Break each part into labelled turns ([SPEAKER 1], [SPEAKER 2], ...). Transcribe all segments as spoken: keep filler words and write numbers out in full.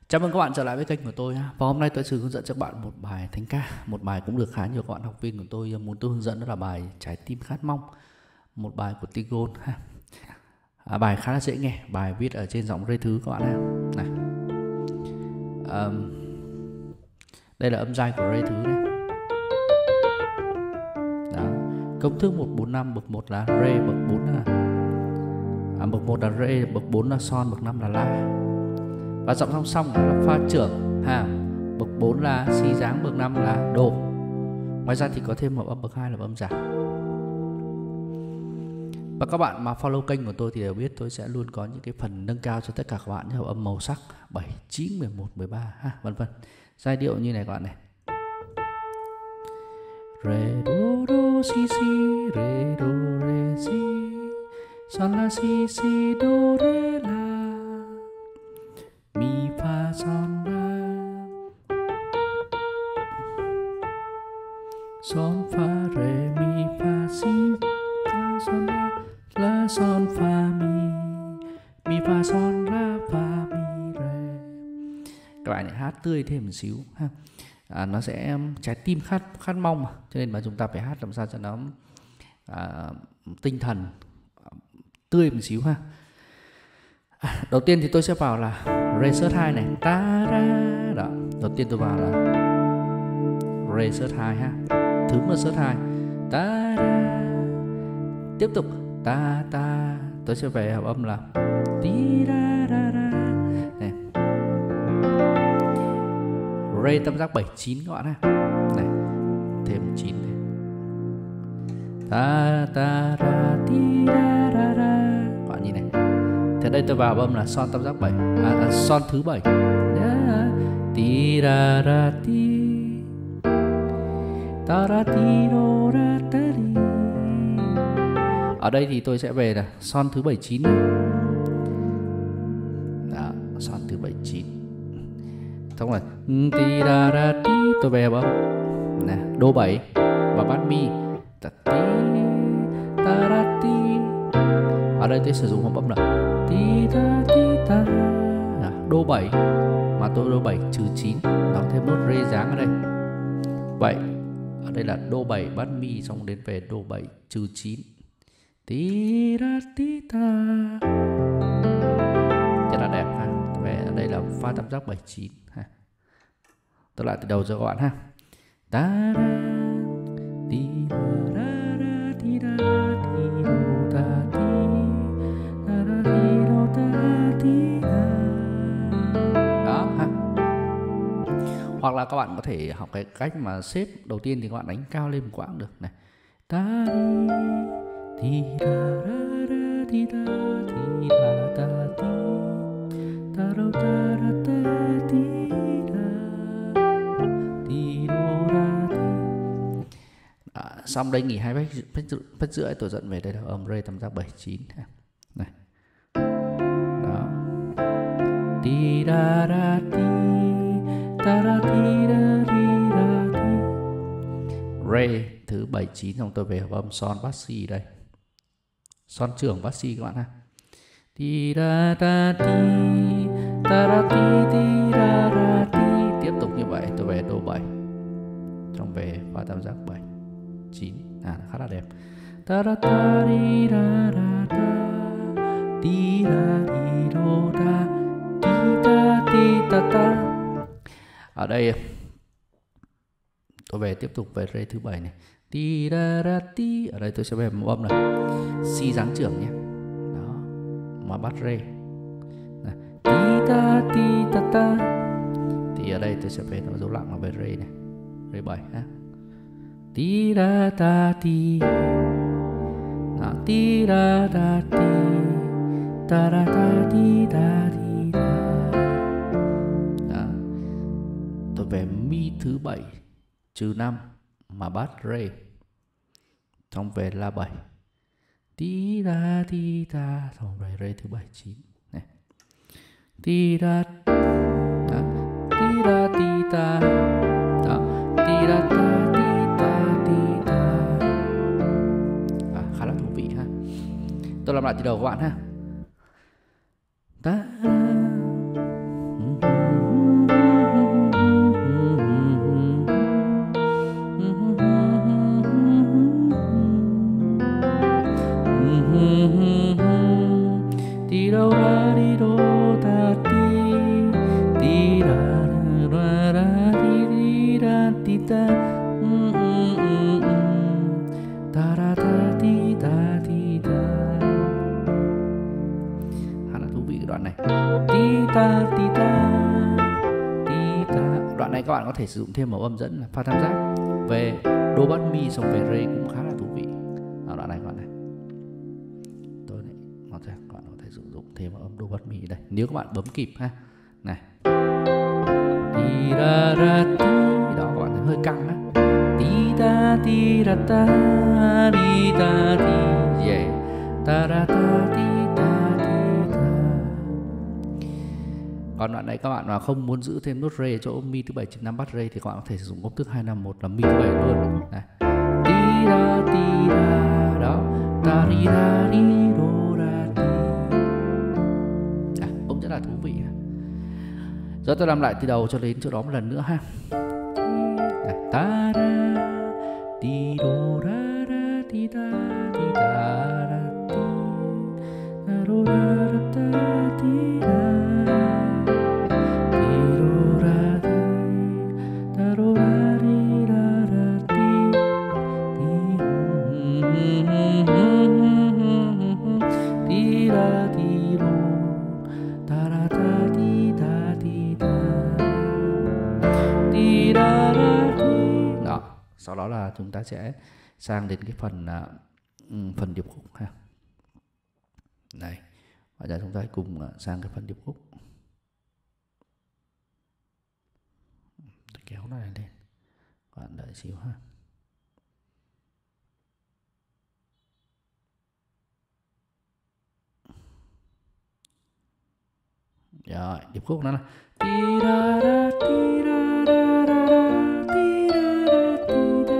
[SPEAKER 1] Chào mừng các bạn trở lại với kênh của tôi ha. Và hôm nay tôi sẽ hướng dẫn cho các bạn một bài thánh ca, một bài cũng được khá nhiều các bạn học viên của tôi muốn tôi hướng dẫn, đó là bài Trái tim khát mong, một bài của Tigol ha. À, bài khá là dễ nghe, bài viết ở trên giọng Rê Thứ các bạn ha. Này. À, đây là âm giai của Rê Thứ này. Đó. Công thức một bốn năm, bậc một là Rê, bậc bốn là à, bậc một là Rê, bậc bốn là Son, bậc năm là La. Và giọng song song là pha trưởng ha. Bậc bốn là Si dáng, bậc năm là Đồ. Ngoài ra thì có thêm một âm bậc hai là âm giảm. Và các bạn mà follow kênh của tôi thì đều biết tôi sẽ luôn có những cái phần nâng cao cho tất cả các bạn như âm màu sắc bảy, chín, mười một, mười ba ha, vân vân. Giai điệu như này các bạn này. Re do do si si, re do re si, son la si si do re la, mi fa son la, son fa re mi fa si fa son la, la son fa mi, mi fa son la fa mi re. Các bạn hãy hát tươi thêm một xíu ha. À, nó sẽ trái tim khát khát mong mà, cho nên mà chúng ta phải hát làm sao cho nó à, tinh thần tươi một xíu ha. À, đầu tiên thì tôi sẽ vào là Re sớt hai này, ta ra đó. Đầu tiên tôi vào là Re sớt hai ha, thứ mà sớt hai, ta ra. Tiếp tục ta ta, tôi sẽ về hợp âm là ti ra ra ra này. Re tam giác bảy chín các bạn ha. Này, thêm chín này. Ta ta ra ti ra ra ra. Các bạn nhìn này. Thế đây tôi vào âm là son tam giác bảy, à, à, son thứ bảy. Ti ra ra ti. Ta ra ti do ra ta đi. Ở đây thì tôi sẽ về là son thứ bảy chín. Đó, son thứ bảy chín. Xong rồi ti ra ra ti, tôi về âm nè, đô bảy và bát mi ta ti ta ra ti. Ở đây tôi sử dụng hợp âm là ti ta ti ta, đô bảy mà tôi đô bảy trừ chín, đọc thêm nốt rê dáng ở đây. Vậy ở đây là đô bảy bát mi, xong đến về đô bảy trừ chín, ti ra ti ta, rất là đẹp ha. Về ở đây là pha tam giác bảy chín ha. Tôi lại từ đầu cho các bạn ha. Ta ra ti ra ra ti ra ti do ta ti ta ra ti do ta ti ra. Đó ha. Hoặc là các bạn có thể học cái cách mà xếp, đầu tiên thì các bạn đánh cao lên một quãng được này. Ta đi ti ra ra ra ti ra ti ra ta ti ta do ta ra ta ti ra ti do ra ti. À, xong đây nghỉ hai phách, phách, phách rưỡi, tôi dẫn về đây là âm Re tam giác bảy chín này. Đó. Ti ra ra ti ta ra ti ra ti ra ti. Re thứ bảy chín, xong tôi về hợp âm son bát si đây. Son trưởng bát si các bạn ha. Ti ra ta ti ta ra ti ti ra ra ti. Tiếp tục như vậy, tôi về đô bảy, xong về pha tam giác bảy chín, à khá là đẹp. Ta ra ta đi ra ra ta ti ra ti đô ta ti ta ti ta ta. Ở đây tôi về tiếp tục về Re thứ bảy này, ti ra ra ti. Ở đây tôi sẽ về một âm này, Si dáng trưởng nhé. Đó, mà bắt Re này. Ti ta ti ta ta. Thì ở đây tôi sẽ về nó dấu lặng là về Re này, Re bảy ha. Ti ra ta ti. Đó, ti ra ta ti ta ra ta ti ta ti ta. Đó, tôi về mi thứ bảy trừ năm mà bắt Re, xong về La bảy, ti ra ti ta, xong về Re thứ bảy chín này. Ti ra đó, ti ra ti ta, đó, ti ra ta ti ta ti ta. À, khá là thú vị ha. Tôi làm lại từ đầu các bạn ha. Ta Ti đâu ra đi đô ta ti. Ti ra ra ra ti ti ra ti ta. Ta ra ta ti ta ti ta. Khá là thú vị cái đoạn này. Ti ta ti ta ti ta. Đoạn này các bạn có thể sử dụng thêm mẫu âm dẫn là pha tam giác về đô bát mi xong về rê cũng khá là thú vị. Ở đoạn này các bạn này, tôi này có thể các bạn có thể sử dụng thêm mẫu âm đô bát mi đây nếu các bạn bấm kịp ha. Này ti ra ra ti đó, các bạn thấy hơi căng á. Ti ta ti ra ta ti ta ti yeah. Ta ra ta ti ta ti ta. Còn đoạn này các bạn mà không muốn giữ thêm nốt rê chỗ mi thứ bảy chấm năm bắt rê thì các bạn có thể sử dụng công thức hai năm một là mi thứ bảy luôn. Này. Ti ra ti ra đó. Ta ri ra ri đô ra ti. À, cũng rất là thú vị. Giờ tôi làm lại từ đầu cho đến chỗ đó một lần nữa ha. Này. Ta ra ti đô ra ra ti ta ti ta ra ti. Ta đô ra ra ta ti ra. Sau đó là chúng ta sẽ sang đến cái phần uh, phần điệp khúc ha. Này, bây giờ chúng ta cùng uh, sang cái phần điệp khúc. Tôi kéo nó này lên, các bạn đợi xíu ha. Rồi, điệp khúc nó là ti ra ra ti ra ra ra ra ti ra ra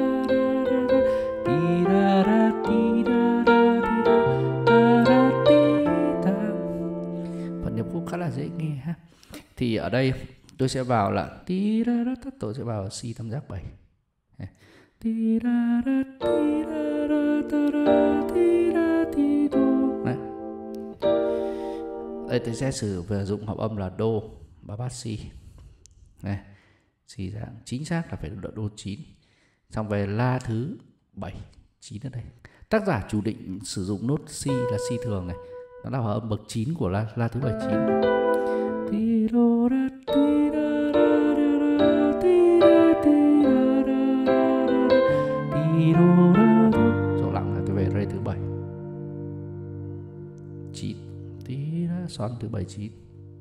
[SPEAKER 1] ti ra ra ti ra ra ti ra ra ti ta. Phần điệp khúc khá là dễ nghe ha. Thì ở đây tôi sẽ vào là ti ra ra, tôi sẽ vào si tam giác bảy. Ti ra ra ti ra ra ta ra ti ra ti đô. Đấy. Đây tôi sẽ sử dụng hợp âm là đô ba bát si. Này, si dạng chính xác là phải đỡ đô chín. Xong về la thứ bảy, chín ở đây. Tác giả chủ định sử dụng nốt si là si thường này. Nó là hợp âm bậc chín của la, la thứ bảy chín. Ti đô ra ti ra ra ra ti ra ti ra ra ti đô ra. Số lặng là tôi về rê thứ bảy. chín. Tí ra son thứ bảy chín.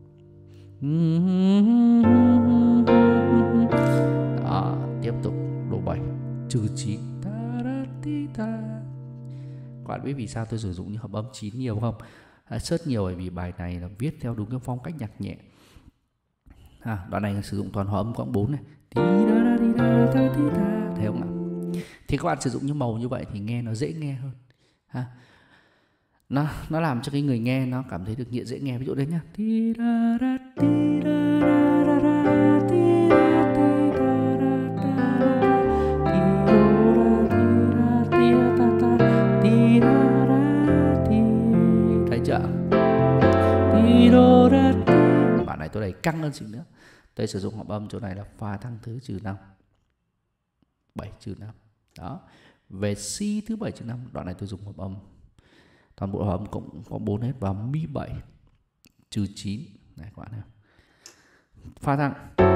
[SPEAKER 1] Đó, tiếp tục độ bảy trừ chín. Ta ra ti ta. Các bạn biết vì sao tôi sử dụng những hợp âm chín nhiều không? À, rất nhiều bởi vì bài này là viết theo đúng cái phong cách nhạc nhẹ. À, đoạn này sử dụng toàn hợp âm quãng bốn này. Tí ra ra đi ra ta tí ta. Thấy không ạ? Thì các bạn sử dụng những màu như vậy thì nghe nó dễ nghe hơn. Ha. Nó, nó làm cho cái người nghe nó cảm thấy được dễ nghe. Ví dụ đấy nhá. Ti ra ra ti ra ra ra ra ti ra ti ra ra ta ti đô ra ti ra ti ta ta ti ra ra ti. Thấy chưa? Ti đô ra ti. Bản này tôi đẩy căng hơn xíu nữa. Tôi sử dụng hợp âm chỗ này là pha thăng thứ trừ năm. bảy trừ năm. Đó. Về si thứ bảy trừ năm, đoạn này tôi dùng hợp âm toàn bộ hợp âm cũng có bốn hết vào mi bảy trừ chín. Này các bạn thấy không? Pha thăng.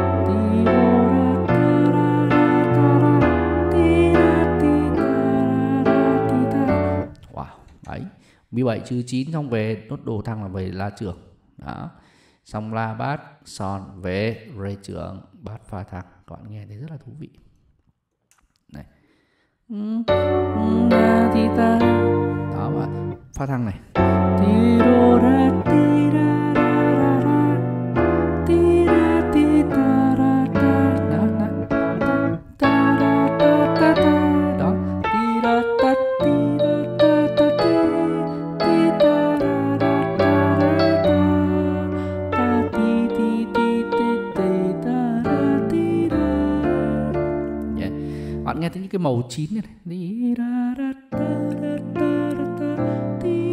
[SPEAKER 1] Wow, đấy. mi bảy trừ chín xong về nốt đồ thăng là về la trưởng. Đó. Xong la bát son về rê trưởng bát pha thăng. Các bạn nghe thấy rất là thú vị. Này. Đó và pha thăng này. Ti đô ra ti ra ra ra ti ra ti ta ra ta na na ta ra ta ta ta. Đó. Ti ra ta ti ra ta ta ti ti ta ra ra ta ra ta ta ti ti ti ti ti ta ra ti ra. Yeah. Bạn nghe thấy những cái màu chín này. Đi ra ra ta ra ta ra ta ti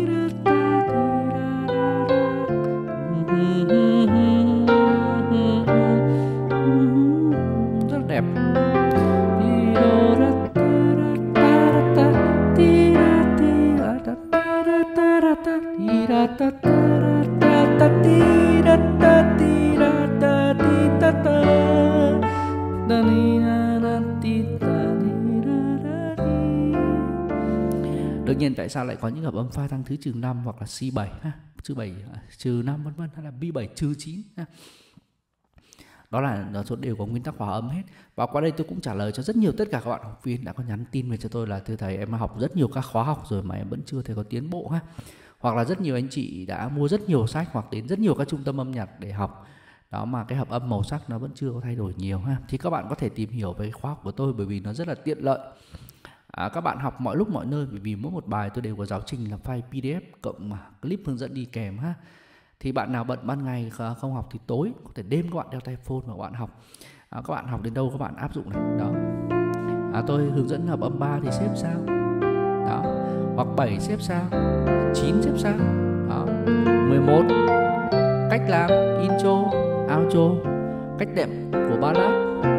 [SPEAKER 1] ra ta ti ra ta ta ra ta ta ti ra ta ti ra ta ti ta ta ta ni ra ra ti ta ni ra ra ti. Đương nhiên tại sao lại có những hợp âm pha thăng thứ trừ năm hoặc là C bảy ha, trừ bảy trừ năm vân vân, hay là B bảy trừ chín ha. Đó là nó đều có nguyên tắc hòa âm hết. Và qua đây tôi cũng trả lời cho rất nhiều tất cả các bạn học viên đã có nhắn tin về cho tôi là thưa thầy, em học rất nhiều các khóa học rồi mà em vẫn chưa thấy có tiến bộ ha. Hoặc là rất nhiều anh chị đã mua rất nhiều sách hoặc đến rất nhiều các trung tâm âm nhạc để học, đó mà cái hợp âm màu sắc nó vẫn chưa có thay đổi nhiều ha. Thì các bạn có thể tìm hiểu về khóa học của tôi bởi vì nó rất là tiện lợi. À, các bạn học mọi lúc mọi nơi, bởi vì mỗi một bài tôi đều có giáo trình là file pê đê ép cộng clip hướng dẫn đi kèm ha. Thì bạn nào bận ban ngày không học thì tối có thể đêm các bạn đeo tai phone và các bạn học. À, các bạn học đến đâu các bạn áp dụng này. Đó. À, tôi hướng dẫn hợp âm ba thì xếp sao. Đó. Hoặc bảy xếp sao, chín xếp sao. Đó. mười một cách làm intro, outro, cách đệm của ballad.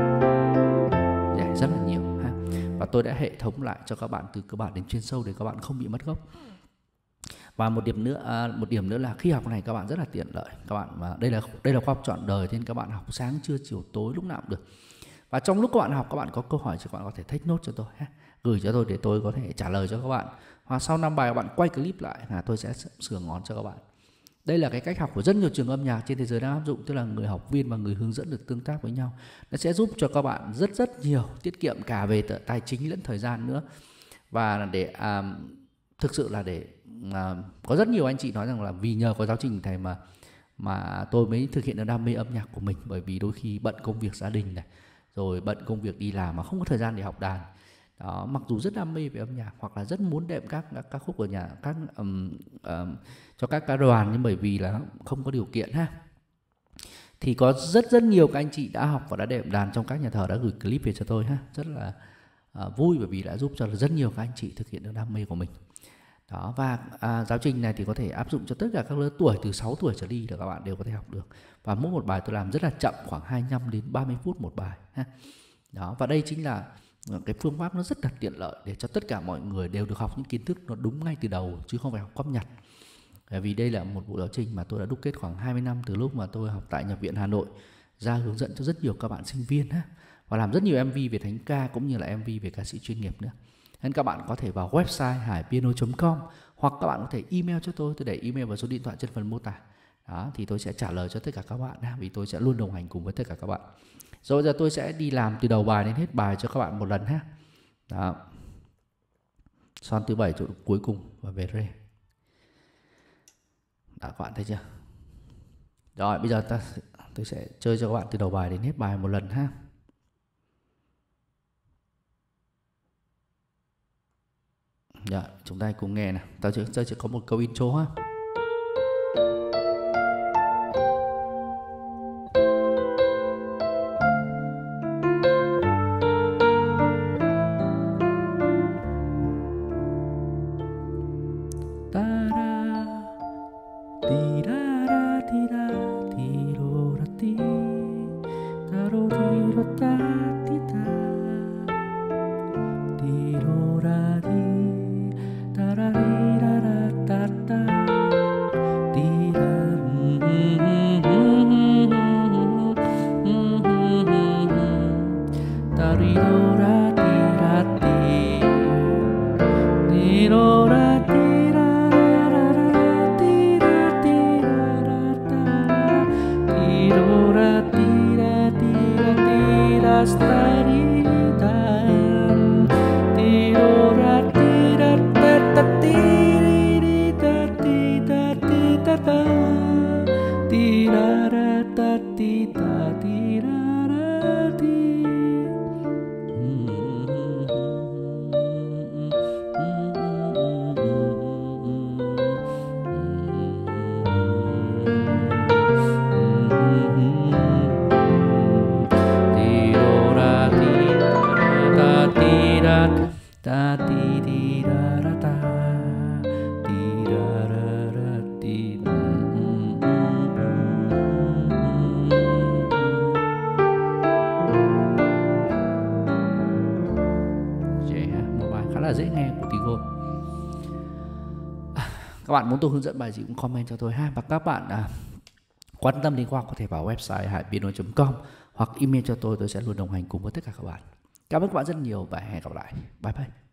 [SPEAKER 1] Dạ, rất là nhiều ha. Và tôi đã hệ thống lại cho các bạn từ cơ bản đến chuyên sâu để các bạn không bị mất gốc. Và một điểm nữa, à, một điểm nữa là khi học này các bạn rất là tiện lợi. Các bạn và đây là đây là khoa học trọn đời nên các bạn học sáng, trưa, chiều, tối lúc nào cũng được. Và trong lúc các bạn học, các bạn có câu hỏi thì các bạn có thể take note cho tôi ha, gửi cho tôi để tôi có thể trả lời cho các bạn. Hoặc sau năm bài các bạn quay clip lại là tôi sẽ sửa ngón cho các bạn. Đây là cái cách học của rất nhiều trường âm nhạc trên thế giới đang áp dụng, tức là người học viên và người hướng dẫn được tương tác với nhau. Nó sẽ giúp cho các bạn rất rất nhiều, tiết kiệm cả về tài chính lẫn thời gian nữa. Và để à, thực sự là để à, có rất nhiều anh chị nói rằng là vì nhờ có giáo trình thầy mà mà tôi mới thực hiện được đam mê âm nhạc của mình, bởi vì đôi khi bận công việc gia đình này, rồi bận công việc đi làm mà không có thời gian để học đàn. Đó, mặc dù rất đam mê về âm nhạc hoặc là rất muốn đệm các các, các khúc ở nhà các um, um, cho các ca đoàn, nhưng bởi vì là không có điều kiện ha. Thì có rất rất nhiều các anh chị đã học và đã đệm đàn trong các nhà thờ đã gửi clip về cho tôi ha, rất là uh, vui bởi vì đã giúp cho rất nhiều các anh chị thực hiện được đam mê của mình. Đó, và à, giáo trình này thì có thể áp dụng cho tất cả các lứa tuổi từ sáu tuổi trở đi là các bạn đều có thể học được. Và mỗi một bài tôi làm rất là chậm, khoảng hai mươi lăm đến ba mươi phút một bài ha. Đó, và đây chính là cái phương pháp nó rất là tiện lợi để cho tất cả mọi người đều được học những kiến thức nó đúng ngay từ đầu chứ không phải học cóp nhặt. Bởi vì đây là một bộ giáo trình mà tôi đã đúc kết khoảng hai mươi năm từ lúc mà tôi học tại Nhạc viện Hà Nội, ra hướng dẫn cho rất nhiều các bạn sinh viên ha, và làm rất nhiều em vê về thánh ca cũng như là em vê về ca sĩ chuyên nghiệp nữa. Nên các bạn có thể vào website hải piano chấm com hoặc các bạn có thể email cho tôi, tôi để email vào số điện thoại trên phần mô tả. Đó, thì tôi sẽ trả lời cho tất cả các bạn vì tôi sẽ luôn đồng hành cùng với tất cả các bạn. Rồi giờ tôi sẽ đi làm từ đầu bài đến hết bài cho các bạn một lần ha. Đó. Son thứ bảy chỗ cuối cùng và về rê. Đó, các bạn thấy chưa? Rồi bây giờ ta tôi sẽ chơi cho các bạn từ đầu bài đến hết bài một lần ha. Dạ, chúng ta cùng nghe nào. Tao chỉ, tao chỉ có một câu intro ha. Các bạn muốn tôi hướng dẫn bài gì cũng comment cho tôi ha. Và các bạn à, quan tâm đến khoa học có thể vào website hải piano chấm com hoặc email cho tôi, tôi sẽ luôn đồng hành cùng với tất cả các bạn. Cảm ơn các bạn rất nhiều và hẹn gặp lại. Bye bye.